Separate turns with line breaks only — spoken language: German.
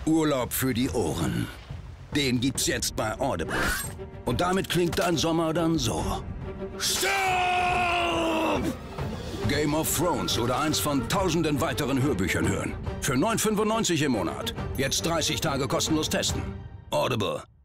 Urlaub für die Ohren. Den gibt's jetzt bei Audible. Und damit klingt dein Sommer dann so. Stopp! Game of Thrones oder eins von tausenden weiteren Hörbüchern hören. Für 9,95 im Monat. Jetzt 30 Tage kostenlos testen. Audible.